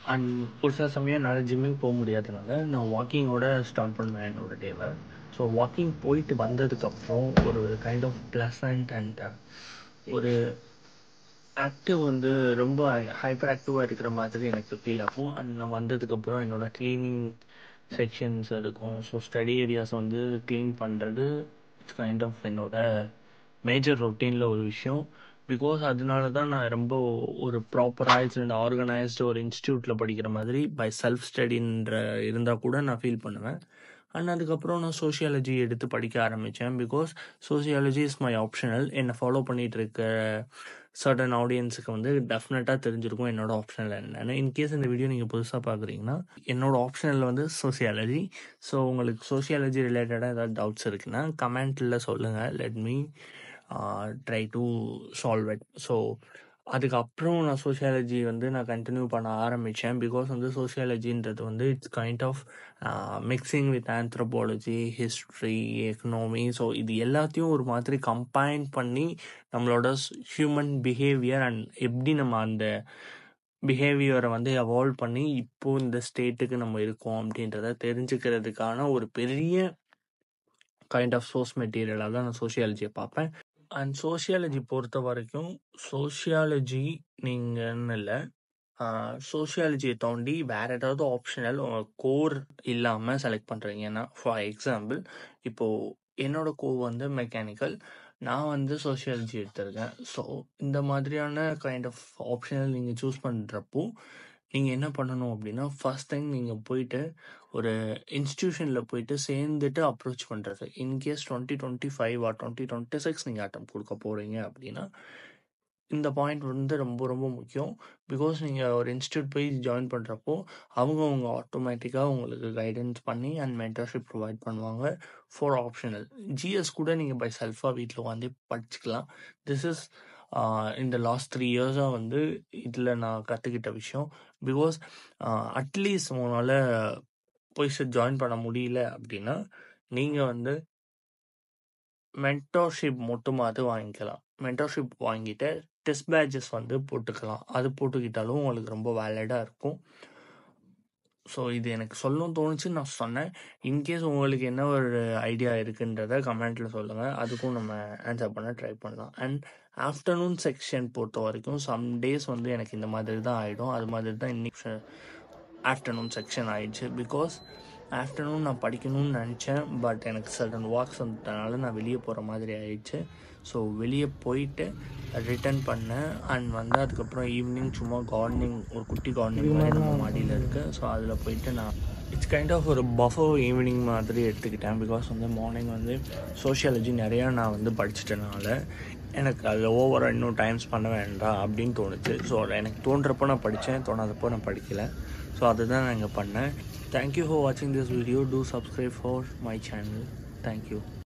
And ஒரு சில சமயம் என்னால் ஜிம்முக்கு போக முடியாதனால நான் வாக்கிங்கோட ஸ்டார்ட் பண்ணுவேன் என்னோடய டேவை. ஸோ வாக்கிங் போயிட்டு வந்ததுக்கப்புறம் ஒரு கைண்ட் ஆஃப் ப்ளசண்ட் அண்ட் ஒரு ஆக்டிவ் வந்து ரொம்ப ஹைப்பர் ஆக்டிவாக இருக்கிற மாதிரி எனக்கு ஃபீல் ஆகும். அண்ட் நான் வந்ததுக்கப்புறம் என்னோடய க்ளீனிங் செக்ஷன்ஸ் இருக்கும். ஸோ ஸ்டடி ஏரியாஸ் வந்து க்ளீன் பண்ணுறது இட்ஸ் கைண்ட் ஆஃப் என்னோட மேஜர் ரொட்டீனில் ஒரு விஷயம். பிகாஸ் அதனால தான் நான் ரொம்ப ஒரு ப்ராப்பரைஸ்ட் அண்ட் ஆர்கனைஸ்டு ஒரு இன்ஸ்டியூட்டில் படிக்கிற மாதிரி பை செல்ஃப் ஸ்டடின்ற இருந்தால் கூட நான் ஃபீல் பண்ணுவேன். அண்ட் அதுக்கப்புறம் நான் சோஷியாலஜி எடுத்து படிக்க ஆரம்பித்தேன். Because sociology is my optional. என்னை ஃபாலோ பண்ணிகிட்டு இருக்க சர்டன் ஆடியன்ஸுக்கு வந்து டெஃபினட்டாக தெரிஞ்சிருக்கும் என்னோட ஆப்ஷனல் என்னென்னு. இன்கேஸ் இந்த வீடியோ நீங்கள் புதுசாக பார்க்குறீங்கன்னா என்னோட ஆப்ஷனலில் வந்து சோஷியாலஜி. ஸோ உங்களுக்கு சோஷியாலஜி ரிலேட்டடாக ஏதாவது டவுட்ஸ் இருக்குன்னா கமெண்ட்டில் சொல்லுங்கள். Let me try to solve it. So அதுக்கப்புறம் நான் சோஷியாலஜி வந்து நான் கண்டினியூ பண்ண ஆரம்பித்தேன். பிகாஸ் வந்து சோஷியாலஜின்றது வந்து it's kind of mixing with anthropology, history, economy. So இது எல்லாத்தையும் ஒரு மாதிரி கம்பைன் பண்ணி நம்மளோட ஹியூமன் பிஹேவியர் அண்ட் எப்படி நம்ம அந்த பிஹேவியரை வந்து எவால்வ் பண்ணி இப்போது இந்த ஸ்டேட்டுக்கு நம்ம இருக்கோம் அப்படின்றத தெரிஞ்சுக்கிறதுக்கான ஒரு பெரிய கைண்ட் ஆஃப் சோர்ஸ் மெட்டீரியலாக தான் நான் சோஷியாலஜியை பார்ப்பேன். அண்ட் சோஷியாலஜி பொறுத்த வரைக்கும் சோஷியாலஜி நீங்கன்னு இல்லை, சோஷியாலஜியை தாண்டி வேறு ஏதாவது ஆப்ஷனல் கோர் இல்லாமல் செலக்ட் பண்ணுறீங்கன்னா, ஃபார் எக்ஸாம்பிள் இப்போது என்னோட கோர் வந்து மெக்கானிக்கல், நான் வந்து சோஷியாலஜி எடுத்திருக்கேன். ஸோ இந்த மாதிரியான கைண்ட் ஆஃப் ஆப்ஷனல் நீங்கள் சூஸ் பண்ணுறப்போ நீங்கள் என்ன பண்ணணும் அப்படின்னா, ஃபர்ஸ்ட் டைம் நீங்கள் போயிட்டு ஒரு இன்ஸ்டியூஷனில் போயிட்டு சேர்ந்துட்டு அப்ரோச் பண்ணுறது. இன்கேஸ் 2025 ஆர் 2026 நீங்கள் அட்டம் கொடுக்க போகிறீங்க அப்படின்னா இந்த பாயிண்ட் வந்து ரொம்ப ரொம்ப முக்கியம். பிகாஸ் நீங்கள் ஒரு இன்ஸ்டியூட் போய் ஜாயின் பண்ணுறப்போ அவங்க ஆட்டோமேட்டிக்காக உங்களுக்கு கைடன்ஸ் பண்ணி அண்ட் மென்டர்ஷிப் ப்ரொவைட் பண்ணுவாங்க ஃபார் ஆப்ஷனல். ஜிஎஸ் கூட நீங்கள் பை செல்ஃபாக வீட்டில் உட்காந்து படிச்சுக்கலாம். திஸ் இஸ் இந்த லாஸ்ட் 3 இயர்ஸாக வந்து இதில் நான் கற்றுக்கிட்ட விஷயம். பிகாஸ் அட்லீஸ்ட் உங்களால் போய் ஜாயின் பண்ண முடியல அப்படின்னா நீங்கள் வந்து மென்டர்ஷிப் மட்டுமாவது வாங்கிக்கலாம். மென்டர்ஷிப் வாங்கிட்டு டெஸ்ட் பேட்சஸ் வந்து போட்டுக்கலாம். அது போட்டுக்கிட்டாலும் உங்களுக்கு ரொம்ப வேலிடாக இருக்கும். ஸோ இது எனக்கு சொல்லணும்னு தோணுச்சு, நான் சொன்னேன். இன்கேஸ் உங்களுக்கு என்ன ஒரு ஐடியா இருக்குன்றத கமெண்ட்டில் சொல்லுங்கள். அதுக்கும் நம்ம ஆன்சர் பண்ண ட்ரை பண்ணலாம். அண்ட் ஆஃப்டர்நூன் செக்ஷன் பொறுத்த வரைக்கும் சம் டேஸ் வந்து எனக்கு இந்த மாதிரி தான் ஆகிடும். அது மாதிரி தான் இன்னைக்கு ஆஃப்டர்நூன் செக்ஷன் ஆகிடுச்சு. பிகாஸ் ஆஃப்டர்நூன் நான் படிக்கணும்னு நினச்சேன், பட் எனக்கு சடன் வாக்ஸ் வந்ததுனால நான் வெளியே போகிற மாதிரி ஆயிடுச்சு. ஸோ வெளியே போயிட்டு ரிட்டர்ன் பண்ணேன். அண்ட் வந்து அதுக்கப்புறம் ஈவினிங் சும்மா கார்டனிங், ஒரு குட்டி கார்டனிங் மாதிரி நம்ம மாடியில் இருக்குது. ஸோ அதில் போயிட்டு நான் இட்ஸ் கைண்ட் ஆஃப் ஒரு பஃபோ ஈவினிங் மாதிரி எடுத்துக்கிட்டேன். பிகாஸ் வந்து மார்னிங் வந்து சோஷியாலஜி நிறையா நான் வந்து படிச்சிட்டனால எனக்கு அதில் ஓவராக இன்னும் டைம்ஸ் பண்ண வேண்டாம் அப்படின்னு தோணுச்சு. ஸோ எனக்கு தோன்றப்போ நான் படித்தேன், தோணாதப்போ நான் படிக்கலை. ஸோ அதுதான் நான் இங்கே பண்ணேன். Thank you for watching this video. Do subscribe for my channel. Thank you.